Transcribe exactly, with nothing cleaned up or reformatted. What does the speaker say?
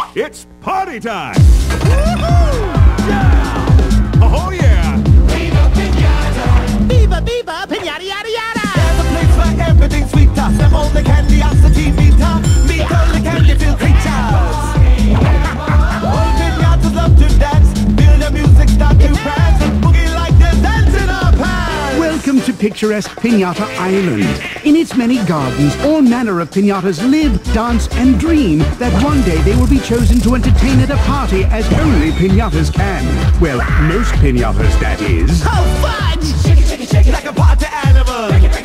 It's party time! Woohoo! Yeah! Oh yeah! Viva Pinata! Viva, viva, pinata, yada, yada! There's a place where everything's sweeter. Them all the candy off the T meter. Meet all the candy filled creatures. All pinatas love to dance. Feel the music start to prance. Boogie like they're dancing our pants. Welcome to picturesque Pinata Island. In its many gardens, all manner of pinatas live, dance, and dream that one day they will be chosen to entertain at a party as only pinatas can. Well, most pinatas, that is. Oh, fudge! Shake it, shake it, shake it like a party animal.